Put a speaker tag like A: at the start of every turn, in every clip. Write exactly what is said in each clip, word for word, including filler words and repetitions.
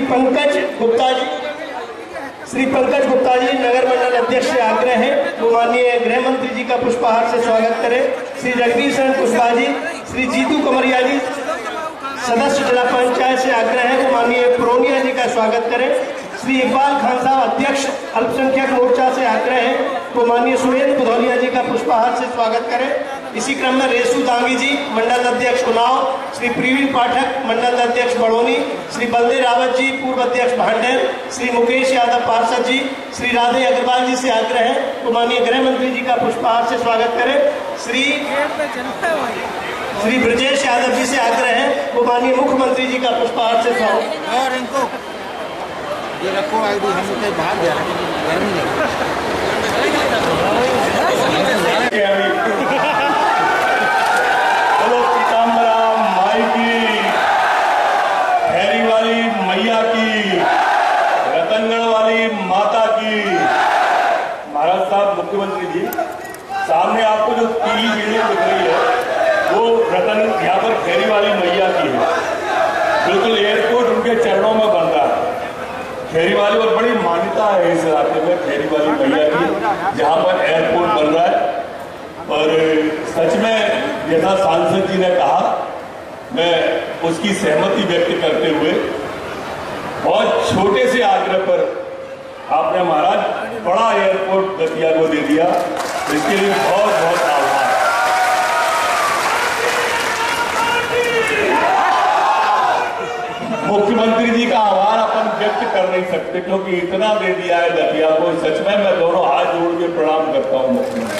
A: पंकज गुप्ता जी, श्री पंकज गुप्ता जी नगर मंडल अध्यक्ष से आग्रह है वो माननीय गृह मंत्री जी का पुष्पहार से स्वागत करें। श्री जगदीश कुशवाहा जी, श्री जीतू कमरिया जी सदस्य जिला पंचायत से आग्रह है वो माननीय प्रोनिया जी का स्वागत करें। श्री इकबाल खान साहब अध्यक्ष अल्पसंख्यक मोर्चा से आग्रह है तो माननीय सुरेंद्र बुधौलिया जी का पुष्पहार से स्वागत करें। इसी क्रम में रेसू दांगी जी मंडल अध्यक्ष उन्नाव, श्री प्रवीण पाठक मंडल अध्यक्ष बड़ोनी, श्री बलदेव रावत जी पूर्व अध्यक्ष भांडेर, श्री मुकेश यादव पार्षद जी, श्री राधे अग्रवाल जी से आग्रह है तो माननीय गृह मंत्री जी का पुष्पहार से स्वागत करें। श्री श्री ब्रजेश यादव जी से आग्रह है वो माननीय मुख्यमंत्री जी का पुष्पहार से स्वागत।
B: ये रखो आईडी, हम कहीं बाहर जा रहे हैं, गर्मी
C: बोलो पीताम्बरा माई की, खैरी वाली मैया की, रतनगढ़ वाली माता की। महाराज साहब मुख्यमंत्री जी, सामने आपको जो पीली बिल्डिंग दिख रही है वो रतन यहाँ पर खैरी वाली मैया की है। बिल्कुल एयरपोर्ट उनके चरणों में बन रहा है। खैरी वाली और बड़ी मान्यता है इस इलाके में खैरी वाली मैया की, जहाँ पर एयरपोर्ट बन रहा है। और सच में जैसा सांसद जी ने कहा, मैं उसकी सहमति व्यक्त करते हुए बहुत छोटे से आग्रह पर आपने महाराज बड़ा एयरपोर्ट दतिया को दे दिया, इसके लिए बहुत बहुत आभार। मुख्यमंत्री जी का आभार अपन व्यक्त कर नहीं सकते क्योंकि इतना दे दिया है दतिया को। सच में मैं दोनों हाथ जोड़ के प्रणाम करता हूं मुख्यमंत्री।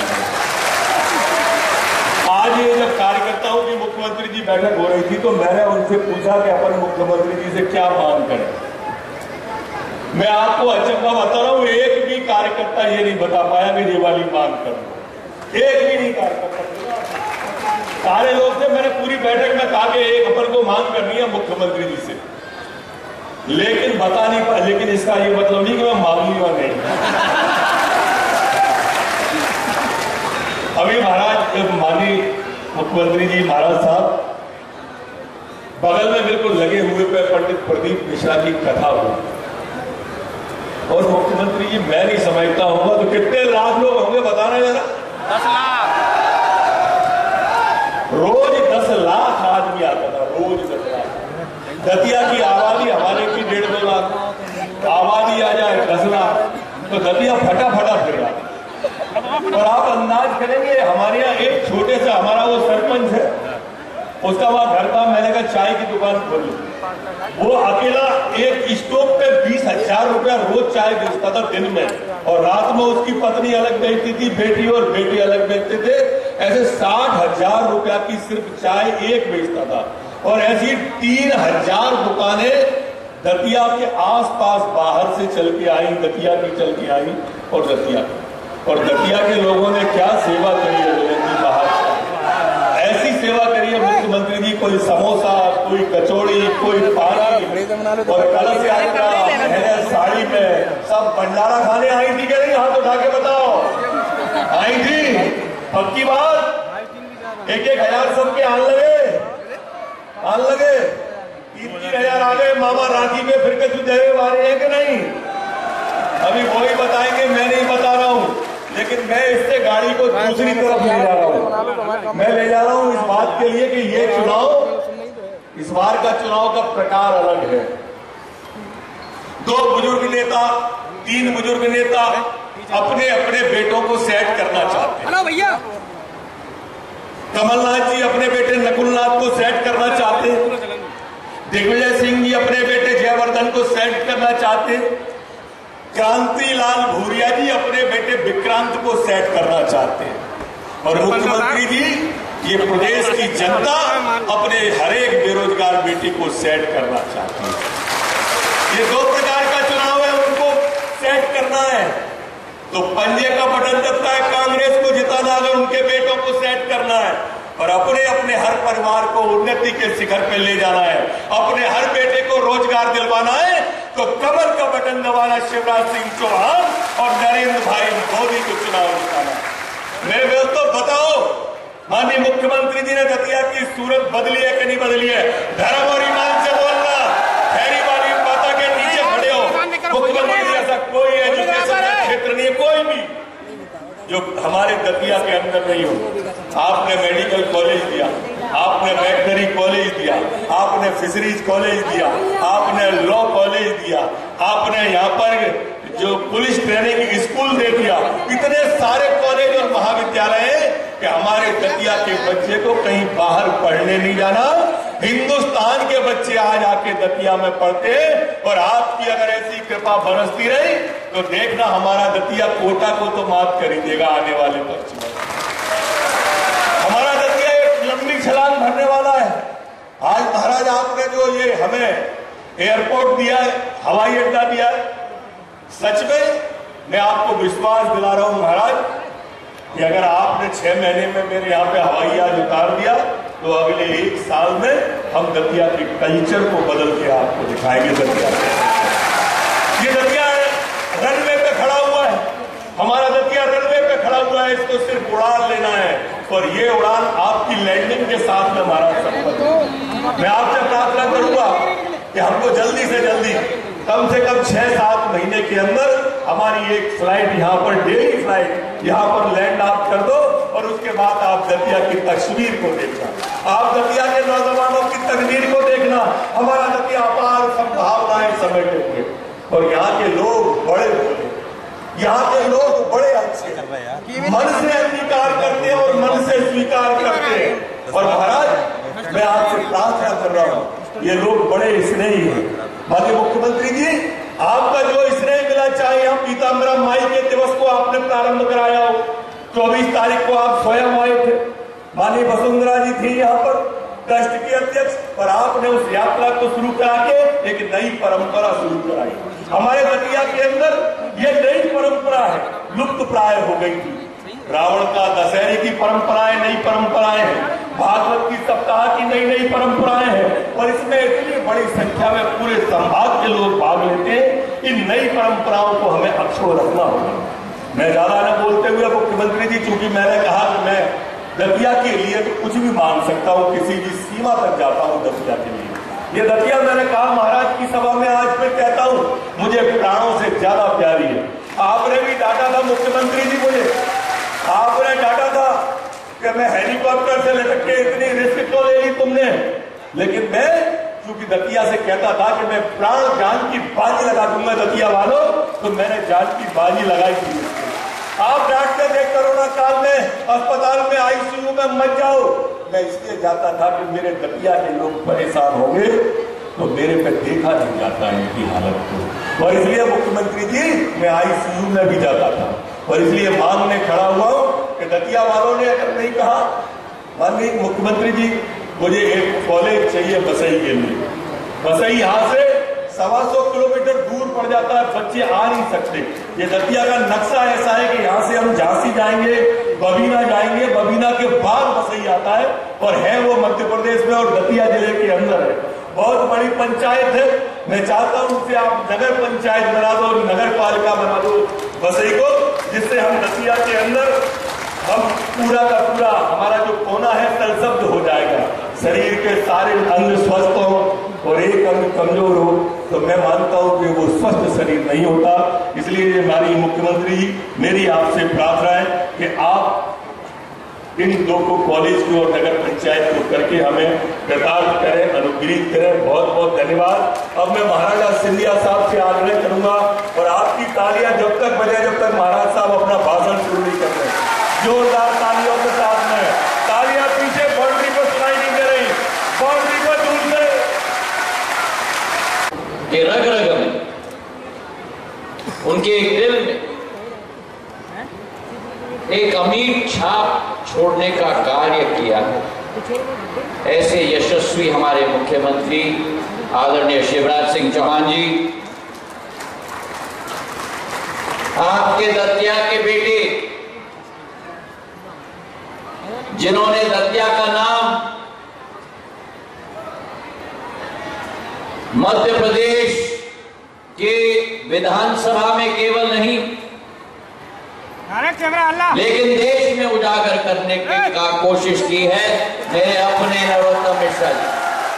C: आज ये जब कार्यकर्ताओं की मुख्यमंत्री जी बैठक हो रही थी तो मैंने उनसे पूछा कि अपन मुख्यमंत्री जी से क्या मांग करें। मैं आपको अचंभा बता रहा हूं, एक भी कार्यकर्ता ये नहीं बता पाया कि ये वाली मांग करो। एक भी नहीं कार्यकर्ता, सारे लोग थे। मैंने पूरी बैठक में कहा कि एक अपन को मांग करनी है मुख्यमंत्री जी से, लेकिन बता नहीं पाया। लेकिन इसका ये मतलब नहीं कि मैं मांगूंगा नहीं। अभी महाराज माननीय मुख्यमंत्री जी महाराज साहब बगल में बिल्कुल लगे हुए पे पंडित प्रदीप मिश्रा की कथा हुई और मुख्यमंत्री जी मैं नहीं समझता होगा तो कितने लाख लोग होंगे बताना जरा।
B: दस लाख
C: रोज दस लाख आदमी आता था, रोज दस लाख। दतिया की आबादी हमारे की डेढ़ दो लाख, आबादी आ जाए दस लाख तो दतिया फटा फटा फिर रहा। और आप अंदाज करेंगे हमारे यहाँ एक छोटे से, हमारा वो सरपंच है, उसका वहां घर था, मैंने कहा चाय की दुकान खोल ली। वो अकेला एक स्टोव पे बीस हजार रुपया रोज चाय बेचता था दिन में, और रात में उसकी पत्नी अलग बेचती थी, बेटी और बेटी अलग बेचते थे। ऐसे साठ हजार रुपया की सिर्फ चाय एक बेचता था। और ऐसी तीन हजार दुकानें दतिया के आसपास बाहर से चल के आई, दतिया की चल के आई और दतिया और दतिया के लोगों ने क्या सेवा करी है लोगों की बाहर से। ऐसी सेवा करी है मुख्यमंत्री जी, कोई समोसा, कोई कचौड़ी, कोई पानी, और कलश यात्रा साड़ी में सब भंडारा खाने आई थी क्या नहीं? हाथ उठा के बताओ, आई थी? पक्की बात। एक एक हजार सबके आन लगे, आन लगे तीन तीन हजार आ गए। मामा राखी में फिर के तुझे मारे हैं कि नहीं? अभी वही बताएंगे, मैं नहीं बता रहा हूँ। लेकिन मैं इससे गाड़ी को दूसरी तरफ ले जा रहा हूँ। मैं ले जा रहा हूँ इस बात के लिए कि ये चुनाव, इस बार का चुनाव का प्रकार अलग है। दो बुजुर्ग नेता, तीन बुजुर्ग नेता अपने अपने बेटों को सेट करना चाहते हैं।
B: हेलो भैया,
C: कमलनाथ जी अपने बेटे नकुलनाथ को सेट करना चाहते हैं। दिग्विजय सिंह जी अपने बेटे जयवर्धन को सेट करना चाहते हैं। क्रांतिलाल भूरिया जी अपने बेटे विक्रांत को सेट करना चाहते हैं। और मुख्यमंत्री जी, ये प्रदेश की जनता अपने हर एक बेरोजगार बेटी को सेट करना चाहती है। ये दो प्रकार का चुनाव है, उनको सेट करना है। तो पंजे का बटन दबता है कांग्रेस को जिताना, अगर उनके बेटों को सेट करना है। और अपने अपने हर परिवार को उन्नति के शिखर पे ले जाना है, अपने हर बेटे को रोजगार दिलवाना है, तो कमल का बटन दबाना शिवराज सिंह चौहान और नरेंद्र भाई मोदी को चुनाव जिताना। मेरे दोस्तों बताओ, माननीय मुख्यमंत्री जी ने दतिया की सूरत बदली है कि नहीं बदली है? धर्म और ईमान से बोलना, खैरी वाली माता के जो हमारे दतिया के अंदर नहीं हो। आपने मेडिकल कॉलेज दिया, आपने वेटनरी कॉलेज दिया, आपने फिशरीज कॉलेज दिया, आपने लॉ कॉलेज दिया, आपने यहाँ पर जो पुलिस ट्रेनिंग स्कूल दे दिया। इतने सारे कॉलेज और महाविद्यालय हैं कि हमारे दतिया के बच्चे को कहीं बाहर पढ़ने नहीं जाना। हिंदुस्तान के बच्चे आज आके दतिया में पढ़ते हैं। और आपकी अगर ऐसी कृपा बरसती रही तो देखना हमारा दतिया कोटा को तो माफ कर ही देगा आने वाले पक्ष में। हमारा दतिया एक लंबी छलांग भरने वाला है। आज महाराज आपने जो ये हमें एयरपोर्ट दिया है, हवाई अड्डा दिया है, सच में मैं आपको विश्वास दिला रहा हूं महाराज कि अगर आपने छह महीने में मेरे यहाँ पे हवाई जहाज उतार दिया तो अगले एक साल में हम दतिया के कल्चर को बदल के आपको दिखाएंगे। दतिया ये दतिया रनवे पे खड़ा हुआ है, हमारा दतिया रनवे पे खड़ा हुआ है। इसको सिर्फ उड़ान लेना है और ये उड़ान आपकी लैंडिंग के साथ में महाराज संपन्न। मैं आपसे प्रार्थना करूंगा कि हमको जल्दी से जल्दी कम से कम छह सात महीने के अंदर हमारी एक फ्लाइट यहाँ पर, डेली फ्लाइट यहाँ पर लैंड आप कर दो और उसके बाद आप दतिया की तस्वीर को देखना, आप दतिया के नौजवानों की तकदीर को देखना। हमारा दतिया अपार संभावनाएं समेटे हुए और यहाँ के लोग बड़े भोले, यहाँ के लोग बड़े अच्छे, मन से अंगीकार करते हैं और मन से स्वीकार करते हैं। और महाराज मैं आपसे प्रार्थना कर रहा हूँ, ये लोग बड़े स्नेही हैं। बाकी मुख्यमंत्री जी आपका जो स्नेह मिला, चाहे यहाँ पीताम्बरा माई के दिवस को आपने प्रारंभ कराया हो, चौबीस तारीख को आप स्वयं आए थे, माननीय वसुंधरा जी थी यहाँ पर ट्रस्ट की अध्यक्ष, और आपने उस यात्रा को शुरू करा के एक नई परंपरा शुरू कराई। हमारे दतिया के अंदर ये नई परंपरा है, लुप्त प्राय हो गई थी। रावण का दशहरे की परंपराएं, नई परंपराएं हैं, भागवत की सप्ताह की नई नई परंपराएं हैं और इसमें इतनी बड़ी संख्या में पूरे संभाग के लोग भाग लेते हैं। इन नई परंपराओं को हमें अक्षुण्ण रखना होगा। मैं ज्यादा न बोलते हुए मुख्यमंत्री जी, चूंकि मैंने कहा कि मैं दतिया के लिए तो कुछ भी मान सकता हूँ, किसी भी सीमा तक जाता हूँ दतिया के लिए। ये दतिया मैंने कहा महाराज की सभा में, आज मैं कहता हूँ मुझे प्राणों से ज्यादा प्यारी है। आपने भी डांटा था मुख्यमंत्री जी, मुझे आपने डांटा था कि मैं हेलीकॉप्टर से लेकर के इतनी रिस्क क्यों ले ली तुमने, लेकिन मैं चूंकि दतिया से कहता था कि मैं प्राण जान की बाजी लगा दूंगा दतिया वालों, तो मैंने जान की बाजी लगाई थी। आप डांटते थे कोरोना काल में अस्पताल में आईसीयू में मत जाओ, मैं इसलिए जाता था कि मेरे दतिया के लोग परेशान होंगे तो मेरे पे देखा नहीं जाता इनकी हालत को, और इसलिए मुख्यमंत्री जी मैं आईसीयू में भी जाता था। और इसलिए मांगने खड़ा हुआ हूं कि दतिया वालों ने अगर नहीं कहा, माननीय मुख्यमंत्री जी मुझे एक कॉलेज चाहिए बसई के लिए, बसई यहाँ से सवा सौ किलोमीटर दूर पड़ जाता है, बच्चे आ नहीं सकते। ये दतिया का नक्शा ऐसा है कि यहाँ से हम झांसी जाएंगे, बबीना जाएंगे, बबीना के बाद बसई आता है और है वो मध्य प्रदेश में और दतिया जिले के अंदर है। बहुत बड़ी पंचायत है, मैं चाहता हूं कि आप नगर पंचायत बना दो, नगर पालिका बना दो बसई को, जिससे हम दतिया के अंदर हम पूरा का पूरा हमारा जो कोना है तलशब्द हो जाएगा, शरीर के सारे अंग स्वस्थ हो और एक अंग कमजोर हो तो मैं मानता हूं कि वो स्वस्थ शरीर नहीं होता। इसलिए हमारी मुख्यमंत्री जी मेरी आपसे प्रार्थना है कि आप इन दो को कॉलेज को और नगर पंचायत को करके हमें कृतार्थ करें, अनुग्रहित करें। बहुत बहुत धन्यवाद। अब मैं महाराजा सिंधिया साहब से आग्रह करूंगा और आपकी तालियां जब तक बजे जब तक महाराज साहब अपना भाषण शुरू नहीं कर रहे, जोरदार तालियों के साथ में, तालियां पीछे बाउंड्री को सुनाई नहीं दे रही, बाउंड्री को दूर से
D: कि रग रग में उनके एक दिल में एक अमीर छाप छोड़ने का कार्य किया है। ऐसे यशस्वी हमारे मुख्यमंत्री आदरणीय शिवराज सिंह चौहान जी, आपके दतिया के बेटे जिन्होंने दतिया का नाम मध्य प्रदेश के विधानसभा में केवल नहीं लेकिन देश में उजागर करने की का कोशिश की है, मेरे अपने नरोत्तम मिश्रा जी,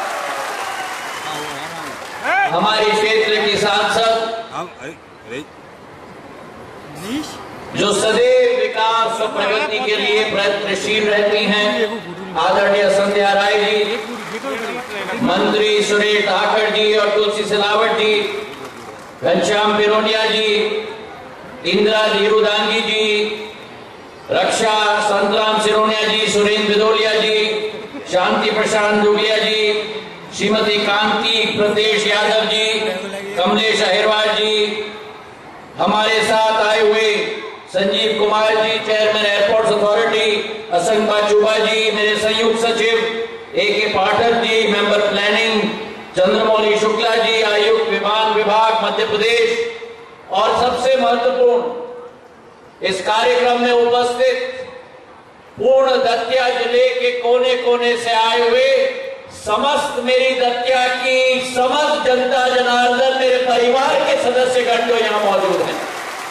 D: हमारे क्षेत्र की सांसद जो सदैव विकास राष्ट्र प्रगति के लिए प्रयत्नशील रहती हैं। आदरणीय संध्या राय जी, मंत्री सुरेश धाकड़ जी और तुलसी सिलावट जी, घनश्याम पिरोनिया जी, इंदिरा धीरुदांगी जी, रक्षा संतराम सिरोनिया जी, सुरेंद्र बिदोलिया जी, शांति प्रशांत दुगिया जी, श्रीमती कांति प्रदेश यादव जी, कमलेश अहिरवार जी, हमारे साथ आए हुए Sanjeev Kumar ji, chairman airports authority, Asang Chuba ji, मेरे संयुक्त सचिव A K Pathak ji, member planning Chandramouli Shukla ji, आयुक्त विमान विभाग मध्य प्रदेश, और सबसे महत्वपूर्ण इस कार्यक्रम में उपस्थित पूर्ण दतिया जिले के कोने कोने से आए हुए समस्त मेरी दतिया की समस्त जनता जनार्दन, मेरे परिवार के सदस्यगण जो यहां मौजूद हैं।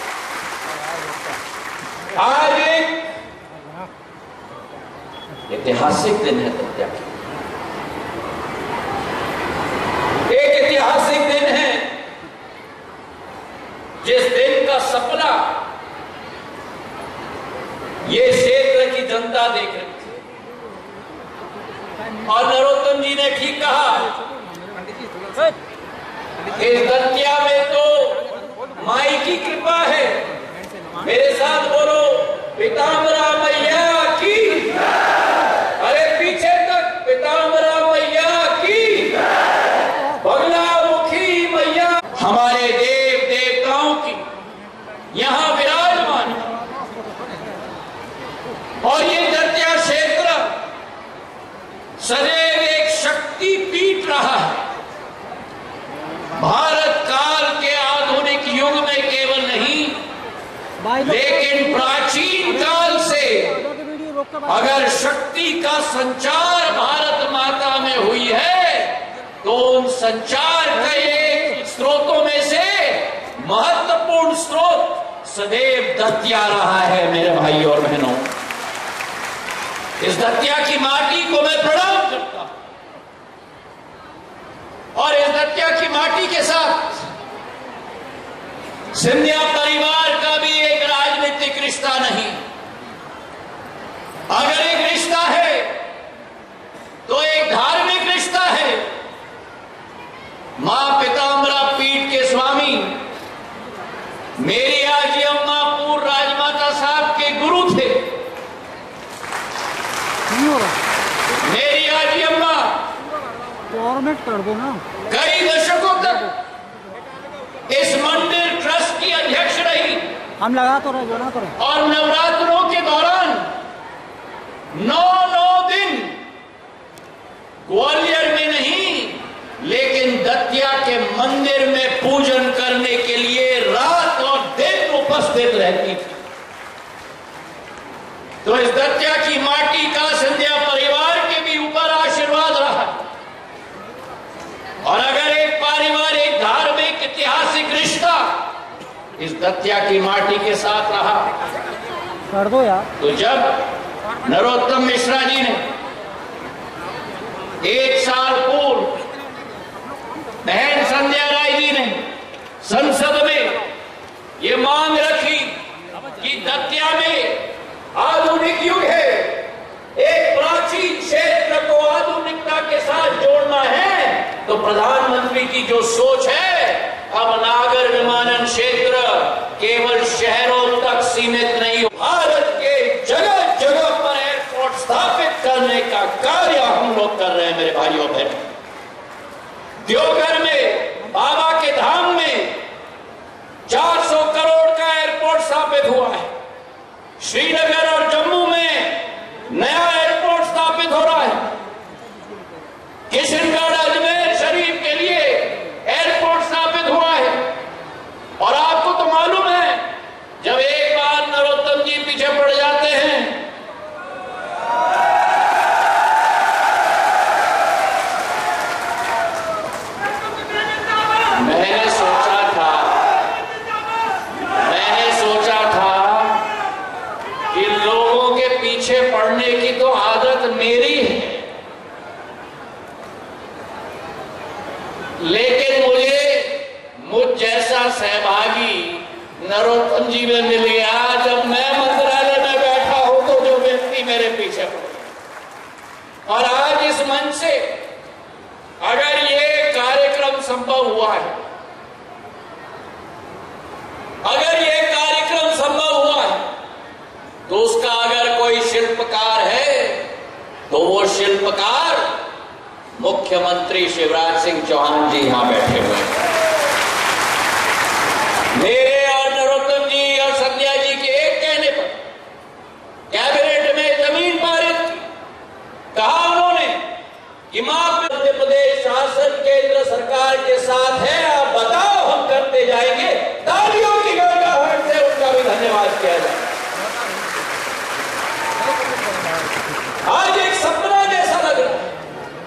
D: आज एक ऐतिहासिक दिन है दतिया की, एक ऐतिहासिक दिन है जिस दिन का सपना ये क्षेत्र की जनता देख रही थी। और नरोत्तम जी ने ठीक कहा, इस दतिया में तो माई की कृपा है। मेरे साथ बोलो, पीताम्बरा मैया की, अरे पीछे तक पीताम्बरा मैया की, बगलामुखी मैया, हमारे देव देवताओं की यहां विराजमान है। और ये दतिया क्षेत्र सदैव एक शक्ति पीठ रहा है। भारत काल के आधुनिक युग में केवल नहीं, लेकिन प्राचीन काल से अगर शक्ति का संचार भारत माता में हुई है तो उन संचार का एक स्रोतों में से महत्वपूर्ण स्रोत सदैव दतिया रहा है। मेरे भाई और बहनों, इस दतिया की माटी को मैं प्रणाम करता हूं, और इस दतिया की माटी के साथ सिंधिया परिवार का भी एक राजनीतिक रिश्ता नहीं। अगर एक रिश्ता है तो एक धार्मिक रिश्ता है। मां पीताम्बरा पीठ के स्वामी मेरी आजी अम्मा पूर्व राजमाता साहब के गुरु थे। मेरी आजी अम्मा
B: फॉर्मेट कर दो ना,
D: कई दशकों तक इस मंदिर ट्रस्ट की अध्यक्ष रही।
B: हम लगा तो रहे, बना तो रहे।
D: और नवरात्रों के दौरान नौ नौ दिन ग्वालियर में नहीं, लेकिन दतिया के मंदिर में पूजन करने के लिए रात और दिन उपस्थित रहती थी। तो इस दतिया की माटी का सिंधिया परिवार के भी ऊपर आशीर्वाद रहा। और अगर एक पारिवारिक धार्मिक ऐतिहासिक रिश्ता इस दतिया की माटी के साथ रहा,
B: कर दो यार।
D: तो जब नरोत्तम मिश्रा जी ने एक साल पूर्व बहन संध्या राय जी ने संसद में ये मांग रखी कि दतिया में आधुनिक युग है, एक प्राचीन क्षेत्र को आधुनिकता के साथ जोड़ना है, तो प्रधानमंत्री की जो सोच है, अब नागर विमानन क्षेत्र केवल शहरों तक सीमित नहीं, भारत के जगह जगह पर एयरपोर्ट स्थापित करने का कार्य हम लोग कर रहे हैं। मेरे भाइयों बहनों, देवघर में बाबा के धाम में चार सौ करोड़ का एयरपोर्ट स्थापित हुआ है। श्रीनगर और जम्मू में नया एयरपोर्ट स्थापित हो रहा है। किशनगढ़ अजमेर शरीफ के लिए एयरपोर्ट स्थापित हुआ है। और आपको तो मालूम है, जब एक बार नरोत्तम जी पीछे पड़ जाते हैं मैंने सोचा था मैंने सोचा था कि लोगों के पीछे पड़ने की तो आदत मेरी है, लेकिन मुझे मुझ जैसा सहभागी नरोत्तम जी में मिल गया जब मैं मंत्रालय में बैठ हुआ है। अगर यह कार्यक्रम संभव हुआ है तो उसका अगर कोई शिल्पकार है तो वो शिल्पकार मुख्यमंत्री शिवराज सिंह चौहान जी यहां बैठे हुए हैं। मेरे और नरोत्तम जी और संध्या जी के एक कहने पर कैबिनेट में जमीन पारित की। कहा उन्होंने कि मध्य प्रदेश शासन केंद्र सरकार के साथ है, आप बताओ हम करते जाएंगे। तालियों की गड़गड़ाहट से उनका भी धन्यवाद किया जाए। आज एक सपना जैसा लग रहा है।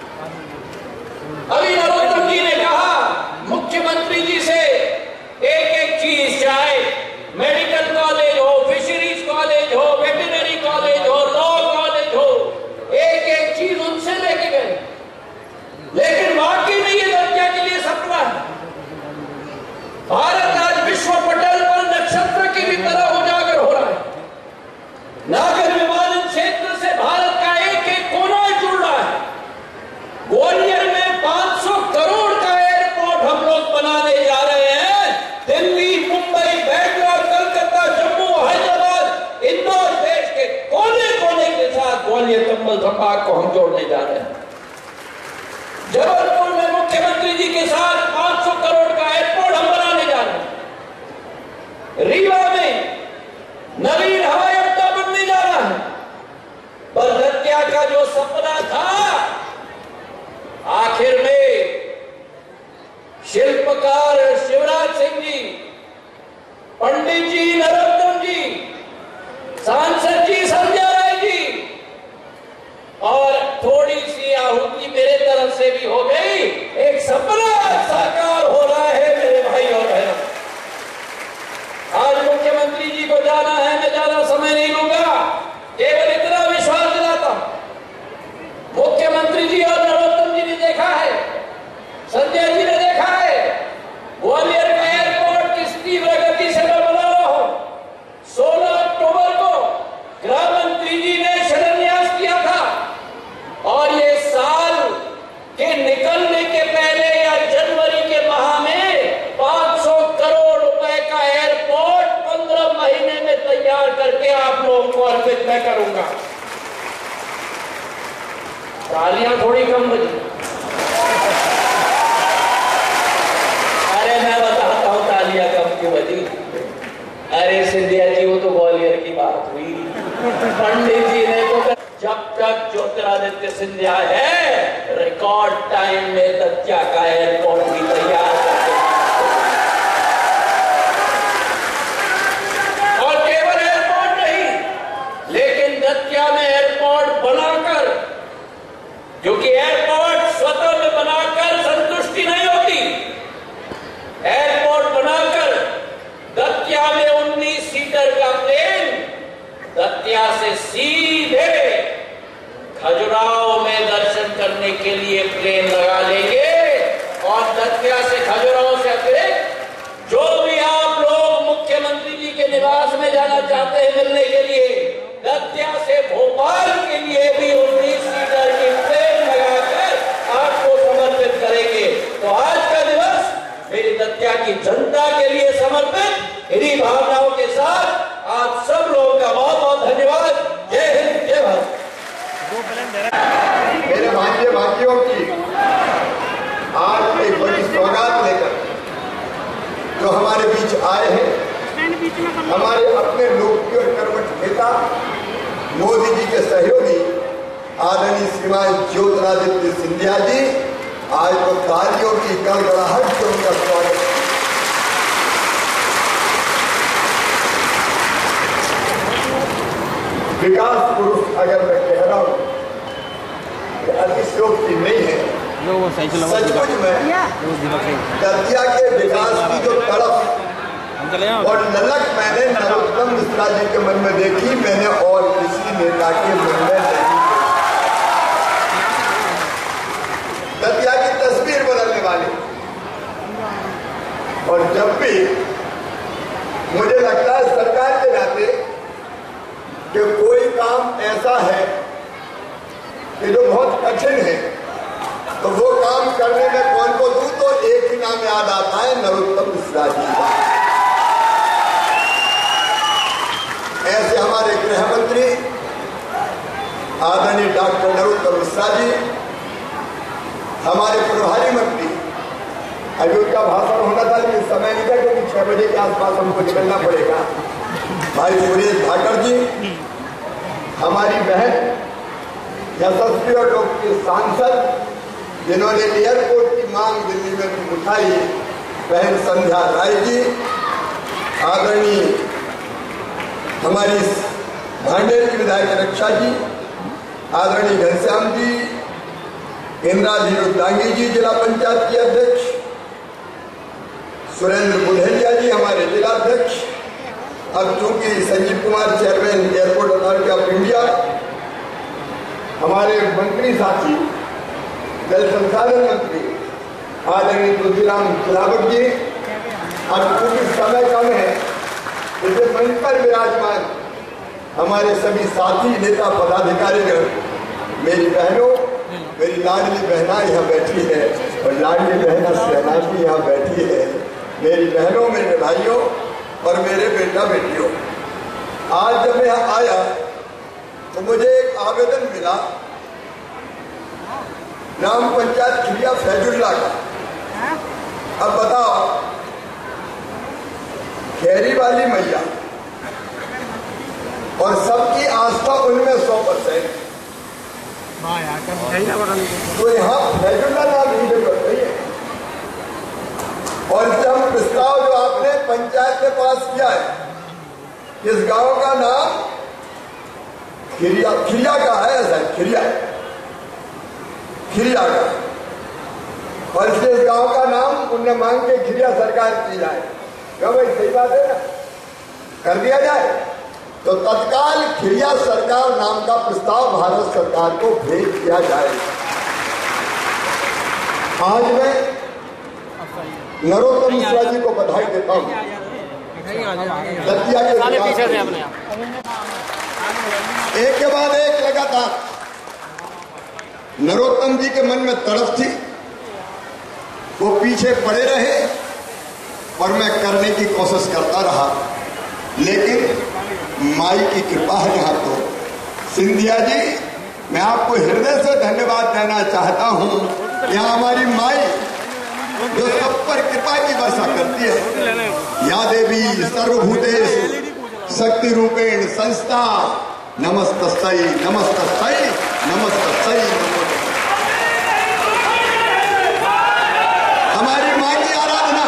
D: अभी नरोत्तम जी ने कहा मुख्यमंत्री जी से एक एक चीज, चाहे मेडिकल कॉलेज हो, फिशरीज कॉलेज हो, वेटरनरी कॉलेज हो, लॉ कॉलेज हो, एक एक चीज उनसे लेके गए। लेकिन वाकई में ये दर्जा के लिए सपना है। भारत आज विश्व पटल पर नक्षत्र की भी तरह उजागर हो रहा है। नागर विमानन क्षेत्र से भारत का एक एक कोना जुड़ रहा है। ग्वालियर में पांच सौ करोड़ का एयरपोर्ट हम लोग बनाने जा रहे हैं। दिल्ली, मुंबई, बैंगलोर, कलकत्ता, जम्मू, हैदराबाद, इंदौर, देश के कोने कोने के साथ ग्वालियर चंबल संभाग को हम जोड़ने जा रहे हैं। जबलपुर में मुख्यमंत्री जी के साथ पांच सौ करोड़ का एयरपोर्ट हम बनाने जा रहे हैं। रीवा में नवीन हवाई अड्डा बनने जा रहा है। पर दतिया का जो सपना था, आखिर में शिल्पकार शिवराज सिंह जी, पंडित जी नरोत्तम जी, सांसद जी संजय राय जी और थोड़ी सी आहुति मेरे तरफ से भी हो गई। एक सपना साकार हो रहा है मेरे भाई और बहनों। आज मुख्यमंत्री जी को जाना है, मैं ज्यादा समय नहीं लूंगा, केवल इतना विश्वास दिलाता हूं। मुख्यमंत्री जी और नरोत्तम जी ने देखा है, संजय जी ने देखा है, ग्वालियर का एयरपोर्ट किस तीव्र गति से मैं बना रहा हूं। सोलह अक्टूबर को गृह मंत्री जी ने शिलान्यास किया था और ये साल के निकलने के पहले या जनवरी के माह में पांच सौ करोड़ रुपए का एयरपोर्ट पंद्रह महीने में तैयार करके आप लोगों को अर्पित मैं करूंगा। तालियां थोड़ी कम बजी। अरे मैं बताता हूं तालियां कम क्यों बजी। अरे सिंधिया जी, वो तो ग्वालियर की बात हुई। पंडित जी ने तो जब तक ज्योतिरादित्य सिंधिया है, रिकॉर्ड टाइम में दतिया का एयरपोर्ट भी तैयार करके, और केवल एयरपोर्ट नहीं, लेकिन दतिया में एयरपोर्ट बनाकर, क्योंकि एयरपोर्ट स्वतः में बनाकर संतुष्टि नहीं होती। एयरपोर्ट बनाकर दतिया में उन्नीस सीटर का प्लेन दतिया से सीधे खजुराहो में दर्शन करने के लिए प्लेन लगा लेंगे। और दतिया से खजुराहो से अतिरिक्त जो भी आप लोग मुख्यमंत्री जी के निवास में जाना चाहते हैं मिलने के लिए, दतिया से भोपाल के लिए भी उन्नीस सीटर की प्लेन लगाकर आपको समर्पित करेंगे। तो आज का दिवस मेरी दतिया की जनता के लिए समर्पित। इन्हीं भावनाओं के साथ आप सब लोगों का बहुत बहुत धन्यवाद। जय हिंद, जय भारत।
E: मेरे भाग्य भाग्यों की आज एक बड़ी सौगात लेकर जो हमारे बीच आए हैं, हमारे अपने लोकप्रिय और कर्मठ नेता मोदी जी के सहयोगी आदरणीय श्रीमान ज्योतिरादित्य सिंधिया जी, आज तो तालियों की गड़गड़ाहट से उनका स्वागत। विकास पुरुष अगर मैं कह रहा हूं कि अतिशयोक्ति नहीं है। सचमुच में दतिया के विकास की जो तड़प और ललक मैंने नरोत्तम मिश्रा जी के मन में देखी, मैंने और किसी नेता के मन में नहीं। दतिया की तस्वीर बदलने वाली। और जब भी मुझे लगता है सरकार के नाते कि कोई काम ऐसा है कि जो बहुत कठिन है, तो वो काम करने में कौन को दूं, तो एक ही नाम याद आता है, नरोत्तम मिश्रा जी का। ऐसे हमारे गृह मंत्री आदरणीय डॉक्टर नरोत्तम मिश्रा जी, हमारे प्रभारी मंत्री, अभी उनका भाषण होना था लेकिन समय नहीं था क्योंकि छह बजे के आसपास हमको निकलना पड़ेगा, भाई सुरेश ठाकर जी, हमारी बहन यशस्वी और लोकप्रिय सांसद जिन्होंने एयरपोर्ट की मांग दिल्ली में भी उठाई, बहन संध्या राय जी, आदरणीय हमारी भांडेर की विधायक रक्षा जी, आदरणीय घनश्याम जी, इंद्राजी रुद्रांगी जी जिला पंचायत के अध्यक्ष, सुरेंद्र बुधेलिया जी हमारे जिला अध्यक्ष, अब चूंकि Sanjeev Kumar chairman airport authority of India, हमारे मंत्री साथी जल संसाधन मंत्री आदरणीय तुलसीराम सिलावट जी, अब चूंकि समय कम है इसे मंच पर विराजमान हमारे सभी साथी नेता पदाधिकारीगण, मेरी बहनों, मेरी लाडली बहना यहाँ बैठी है और लाडली बहना सेना भी यहाँ बैठी है, मेरी बहनों, मेरे भाइयों और मेरे बेटा बेटियों, आज जब मैं यहाँ आया तो मुझे एक आवेदन मिला ग्राम पंचायत खिरिया फैजुल्ला का। अब बताओ, खैरी वाली मैया और सबकी आस्था उनमें सौ परसेंट, तो यहाँ फैजुल्ला नाम ही जरूरत नहीं है। और इससे हम प्रस्ताव जो आपने पंचायत में पास किया है, इस गांव का नाम खिरिया खिरिया का है, ऐसा खिरिया खिरिया का, और इसलिए इस गांव का नाम उनने मांग के खिरिया सरकार की जाए। क्यों भाई, सही बात है ना, कर दिया जाए। तो तत्काल खिरिया सरकार नाम का प्रस्ताव भारत सरकार को भेज दिया जाए। आज मैं नरोत्तम मिश्रा जी को बधाई देता हूँ, दतिया के एक के बाद एक लगातार नरोत्तम जी के मन में तड़प थी, वो पीछे पड़े रहे और मैं करने की कोशिश करता रहा, लेकिन माई की कृपा है। यहाँ तो सिंधिया जी, मैं आपको हृदय से धन्यवाद देना चाहता हूँ। यहाँ हमारी माई जो सब पर कृपा की वर्षा करती है, या देवी सर्वभूतेषु शक्ति रूपेण संस्था, नमस्तस्यै नमस्तस्यै नमस्तस्यै। हमारी माँ की आराधना,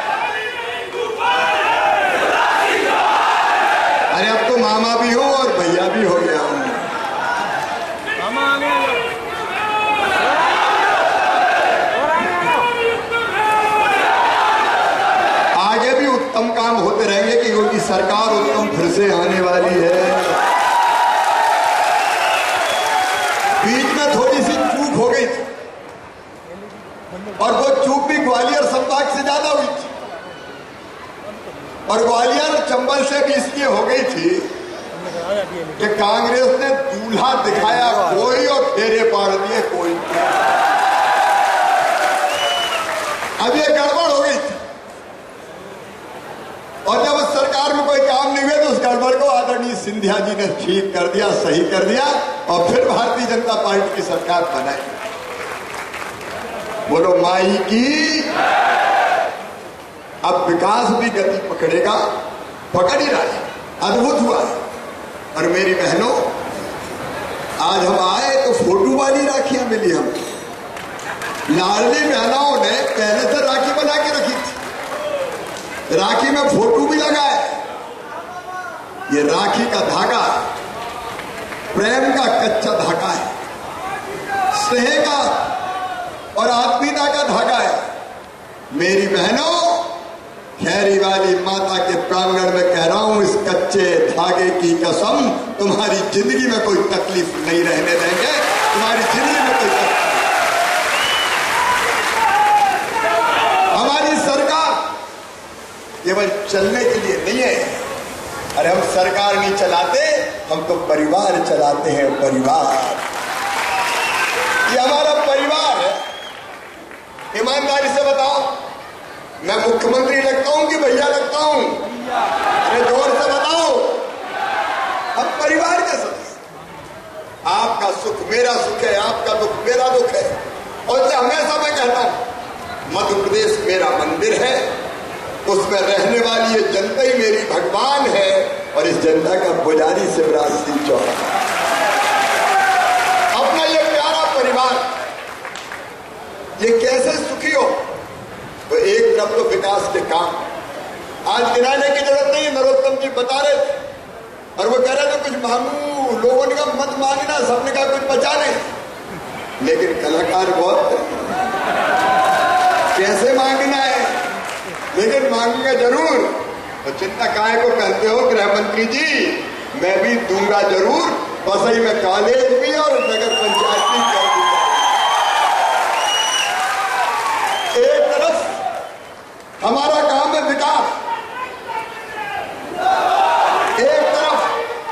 E: अरे अब तो मामा भी हो और भैया भी हो गया हूं। आगे भी उत्तम काम होते रहेंगे क्योंकि सरकार उत्तम फिर से आने वाली है। बीच में थोड़ी सी चूक हो गई थी और वो चूक भी ग्वालियर संभाग से ज्यादा हुई थी, और ग्वालियर चंबल से भी इसलिए हो गई थी कि कांग्रेस ने दूल्हा दिखाया कोई और फेरे पाड़ दिए कोई। अब ये गड़बड़ हो गई थी, और जब उस सरकार में कोई काम नहीं हुए तो उस गड़बड़ को आदरणीय सिंधिया जी ने ठीक कर दिया, सही कर दिया, और फिर भारतीय जनता पार्टी की सरकार बनाई। बोलो माई की। अब विकास भी गति पकड़ेगा, पकड़ ही रहा है, अद्भुत हुआ है। और मेरी बहनों, आज हम आए तो फोटो वाली राखियां मिली हम। लाडली बहनों ने पहले से राखी बना के रखी थी, राखी में फोटो भी लगा है। ये राखी का धागा प्रेम का कच्चा धागा है, स्नेह का और आत्मीयता का धागा है। मेरी बहनों, खैरी वाली माता के प्रांगण में कह रहा हूं, इस कच्चे धागे की कसम, तुम्हारी जिंदगी में कोई तकलीफ नहीं रहने देंगे, तुम्हारी जिंदगी में कोई तकलीफ। हमारी सरकार केवल चलने के लिए नहीं है, अरे हम सरकार नहीं चलाते, हम तो परिवार चलाते हैं। परिवार, ये हमारा परिवार है, ईमानदारी से बताओ, मैं मुख्यमंत्री लगता हूं कि भैया लगता हूं? अरे जोर से बताओ। हम परिवार के सदस्य, आपका सुख मेरा सुख है, आपका दुख मेरा दुख है। और इसलिए हमेशा मैं कहता हूं, मध्य प्रदेश मेरा मंदिर है, उसमें रहने वाली ये जनता ही मेरी भगवान है, और इस जनता का पुजारी शिवराज सिंह चौहान। अपना ये प्यारा परिवार ये कैसे सुखी हो? तो एक तरफ तो विकास के काम, आज गिराने की जरूरत नहीं, नरोत्तम जी बता रहे थे, और वो कह रहे थे कुछ मांगू, लोगों ने कहा मत मांगना, सबने कहा कुछ बचा नहीं। लेकिन कलाकार बहुत कैसे मांगना है, लेकिन मांगेंगे जरूर। तो चिंता काहे को करते हो गृह मंत्री जी, मैं भी दूंगा जरूर। बसई में कॉलेज भी और नगर पंचायत भी कर दूंगा। एक तरफ हमारा काम है विकास, एक तरफ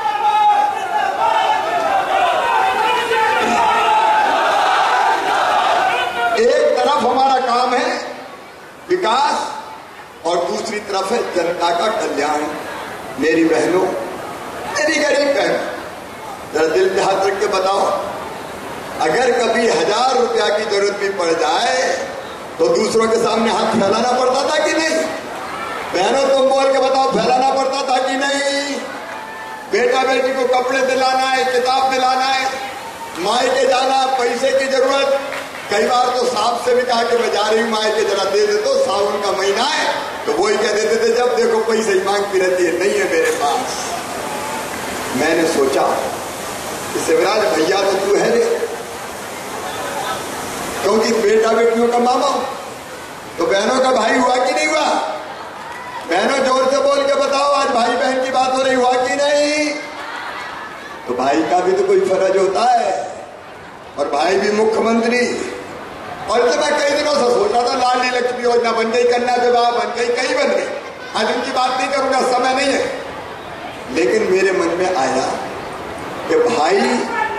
E: एक तरफ हमारा काम है विकास, और दूसरी तरफ है जनता का कल्याण। मेरी बहनों, मेरी गरीब बहन, जरा दिल पे हाथ रख के बताओ, अगर कभी हजार रुपया की जरूरत भी पड़ जाए तो दूसरों के सामने हाथ फैलाना पड़ता था कि नहीं? बहनों तुम बोल के बताओ, फैलाना पड़ता था कि नहीं? बेटा बेटी को कपड़े दिलाना है, किताब दिलाना है, मायके जाना, पैसे की जरूरत, कई बार तो साहब से भी कहा कि मैं जा रही हूं मायके, जरा दे दे, तो सावन का महीना है, तो वही कह देते थे जब देखो पैसे ही मांगती रहती है, नहीं है मेरे पास। मैंने सोचा कि शिवराज भैया तो तू है रे, क्योंकि बेटा बेटियों का मामा, तो बहनों का भाई हुआ कि नहीं हुआ? बहनों जोर से बोल के बताओ, आज भाई बहन की बात हो रही, हुआ कि नहीं? तो भाई का भी तो कोई फर्ज होता है, और भाई भी मुख्यमंत्री। और जब मैं कई दिनों से सोचा था लाडली लक्ष्मी योजना बन गई, कन्या विवाह बन गई, कई बन गई, आज उनकी बात नहीं करूंगा, समय नहीं है। लेकिन मेरे मन में आया कि भाई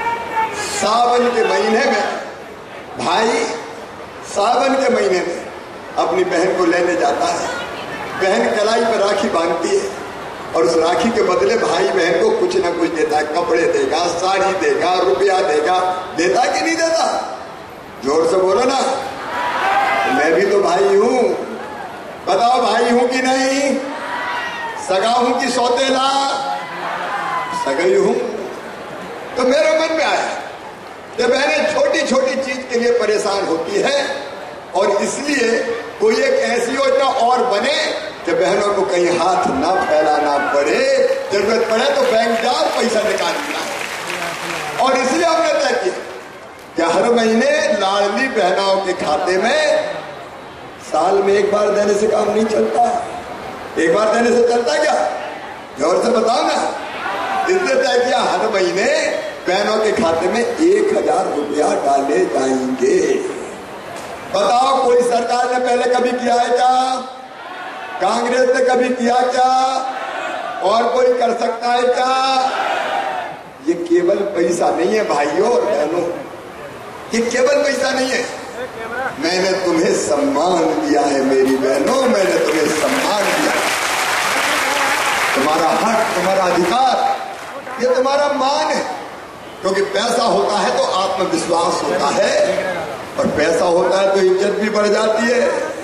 E: सावन के महीने में भाई सावन के महीने में अपनी बहन को लेने जाता है, बहन कलाई पर राखी बांधती है, और उस राखी के बदले भाई बहन को कुछ ना कुछ देता है, कपड़े देगा, साड़ी देगा, रुपया देगा, देता कि नहीं देता? जोर से बोलो ना। मैं भी तो भाई हूं, बताओ भाई हूं कि नहीं? सगा हूं कि सौतेला? सगाई हूं। तो मेरे मन में आया कि बहनें छोटी छोटी चीज के लिए परेशान होती है, और इसलिए कोई एक ऐसी योजना और बने कि बहनों को कहीं हाथ ना फैलाना पड़े, जरूरत पड़े तो बैंक जाओ पैसा निकाल लिया। और इसलिए हमने तय किया कि हर महीने लाडली बहनों के खाते में, साल में एक बार देने से काम नहीं चलता, एक बार देने से चलता क्या? जोर से बताओ ना। इसलिए तय किया हर महीने बहनों के खाते में एक हजार रुपया डाले जाएंगे। बताओ कोई सरकार ने पहले कभी किया है क्या? कांग्रेस ने कभी किया क्या? और कोई कर सकता है क्या? ये केवल पैसा नहीं है भाइयों और बहनों, ये केवल पैसा नहीं है, मैंने तुम्हें सम्मान दिया है मेरी बहनों, मैंने तुम्हें सम्मान दिया। तुम्हारा हक, तुम्हारा अधिकार, ये तुम्हारा मान है। क्योंकि पैसा होता है तो आत्मविश्वास होता है, और पैसा होता है तो इज्जत भी बढ़ जाती है।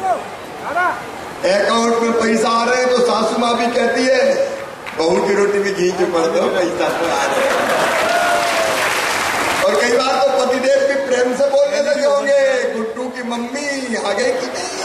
E: अकाउंट में पैसा आ रहे हैं तो सासू माँ भी कहती है बहू की रोटी भी घी पड़ दो, पैसा तो आ रहा है। और कई बार तो पतिदेव भी प्रेम से बोलने लगे होंगे, गुड्डू की मम्मी आ गई कि नहीं।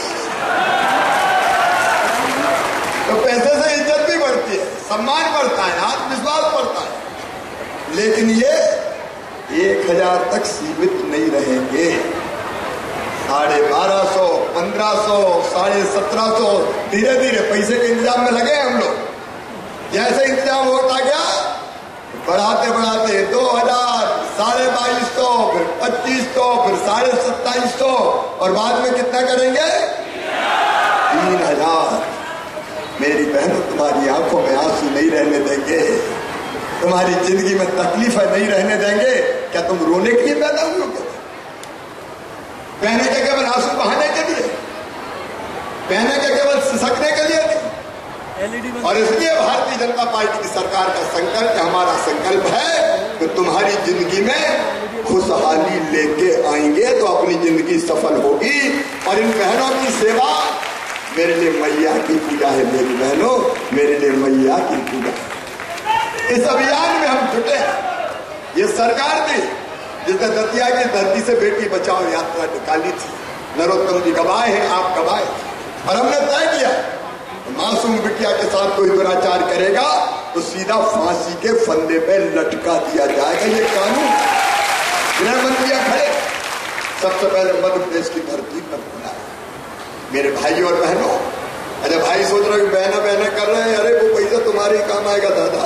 E: तो पैसे से इज्जत भी बढ़ती है, सम्मान बढ़ता है, आत्मविश्वास बढ़ता है। लेकिन ये एक हजार तक सीमित नहीं रहेंगे। साढ़े बारह सौ, पंद्रह सौ, साढ़े सत्रह सौ, धीरे धीरे पैसे के इंतजाम में लगे हम लोग। जैसे इंतजाम होता गया, बढ़ाते बढ़ाते दो हजार, साढ़े बाईस सौ, फिर पच्चीस सौ, फिर साढ़े सत्ताईस सौ, और बाद में कितना करेंगे? तीन हजार। मेरी बहनों, तुम्हारी आंखों में आंसू नहीं रहने देंगे, तुम्हारी जिंदगी में तकलीफें नहीं रहने देंगे। क्या तुम रोने के लिए पैदा हुए हो? पहने के केवल आंसू बहाने के लिए, पहने के केवल सिसकने के लिए नहीं। और इसलिए भारतीय जनता पार्टी की सरकार का संकल्प, हमारा संकल्प है कि तुम्हारी जिंदगी में खुशहाली लेके आएंगे तो अपनी जिंदगी सफल होगी। और इन बहनों की सेवा मेरे लिए मैया की पूजा है। मेरी बहनों, मेरे लिए मैया की पूजा है। इस अभियान में हम जुटे हैं। ये सरकार थी जिसने दतिया की धरती से बेटी बचाओ यात्रा निकाली थी। नरोत्तम जी गवाए हैं, आप गवाए, और हमने तय किया मासूम बिटिया के साथ कोई दुराचार करेगा तो सीधा फांसी के फंदे पे लटका दिया जाएगा। ये कानून गृह मंत्री खड़े सबसे पहले मध्य प्रदेश की धरती पर बना। मेरे भाई और बहनों, अरे भाई सोच रहे बहना बहना कर रहे हैं, अरे वो पैसा तुम्हारे काम आएगा दादा।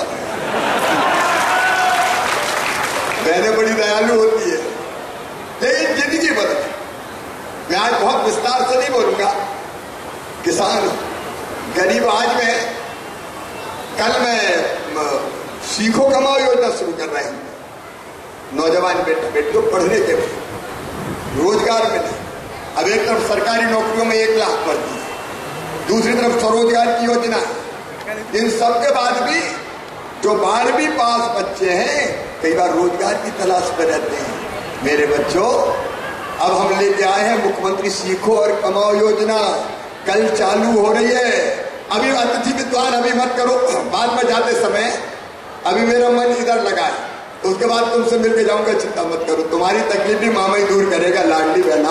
E: बहनें बड़ी दयालु होती है, लेकिन जिंदगी बदले। मैं आज बहुत विस्तार से नहीं बोलूंगा। किसान गरीब आज में, कल मैं सीखो कमाओ योजना शुरू कर रहे हैं। नौजवान बेटा बेटियों पढ़ने के लिए, रोजगार मिले। अब एक तरफ सरकारी नौकरियों में एक लाख भर्ती, दूसरी तरफ स्वरोजगार की योजना। इन सबके बाद भी जो बारहवीं पास बच्चे हैं कई बार रोजगार की तलाश में रहते हैं। मेरे बच्चों, अब हम लेके आए हैं मुख्यमंत्री सीखो और कमाओ योजना, कल चालू हो रही है। अभी अतिथि विद्वान अभी मत करो, बाद में जाते समय अभी मेरा मन इधर लगा है, तो उसके बाद तुमसे मिलके जाऊंगा, चिंता मत करो। तुम्हारी तकलीफ भी मामा ही दूर करेगा, लाडली बहना।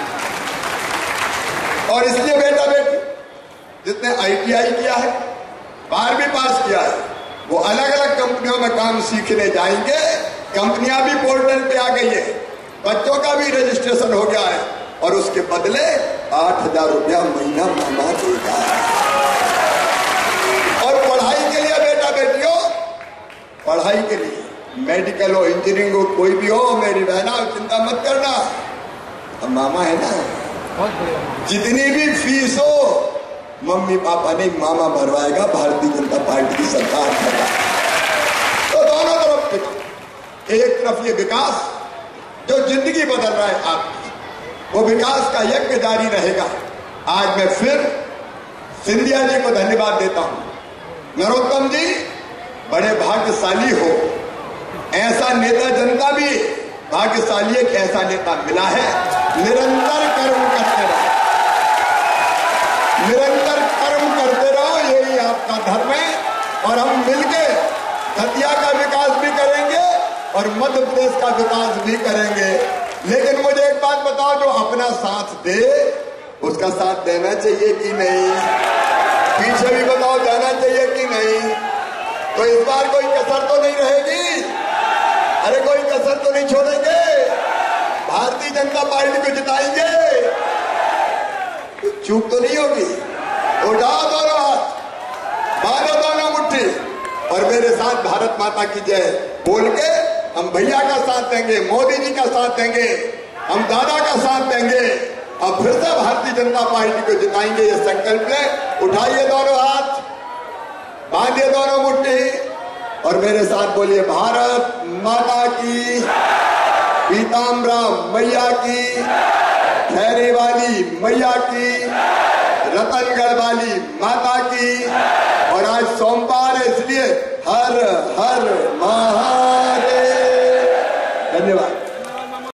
E: और इसलिए बेटा बेटी जिसने आई टी आई किया है, बारहवीं पास किया है, वो अलग अलग कंपनियों में काम सीखने जाएंगे। कंपनियां भी पोर्टल पे आ गई है, बच्चों का भी रजिस्ट्रेशन हो गया है, और उसके बदले आठ हजार रुपया महीना मामा देगा। और पढ़ाई के लिए बेटा बेटियों, पढ़ाई के लिए मेडिकल हो, इंजीनियरिंग हो, कोई भी हो, मेरी बहना चिंता मत करना, अब मामा है ना। जितनी भी फीस हो मम्मी पापा नहीं, मामा भरवाएगा, भारतीय जनता पार्टी की सरकार है। तो दोनों तरफ, एक तरफ ये विकास जो जिंदगी बदल रहा है आपकी, वो विकास का यज्ञ जारी रहेगा। आज मैं फिर सिंधिया जी को धन्यवाद देता हूं। नरोत्तम जी बड़े भाग्यशाली हो, ऐसा नेता, जनता भी भाग्यशाली एक ऐसा नेता मिला है। निरंतर कर्म करते रहो, निरंतर कर्म करते रहो, यही आपका धर्म है। और हम मिलके दतिया का विकास भी करेंगे और मध्य प्रदेश का विकास भी करेंगे। लेकिन मुझे एक बात बताओ, जो अपना साथ दे उसका साथ देना चाहिए कि नहीं? पीछे भी बताओ, जाना चाहिए कि नहीं? तो इस बार कोई कसर तो नहीं रहेगी? अरे कोई कसर तो नहीं छोड़ेंगे? भारतीय जनता पार्टी को जिताएंगे, चूक तो नहीं होगी। उठाओ दोनों हाथ, बांधो दोनों मुट्ठी, और मेरे साथ भारत माता की जय बोल के हम भैया का साथ देंगे, मोदी जी का साथ देंगे, हम दादा का साथ देंगे, अब फिर से भारतीय जनता पार्टी को जिताएंगे। ये संकल्प लें। उठाइए दोनों हाथ, बांधिए दोनों मुट्ठी, और मेरे साथ बोलिए भारत माता की, पीताम्बरा मैया की, खैरी वाली मैया की, रतनगढ़ वाली माता की। और आज सोमवार है, इसलिए हर हर महा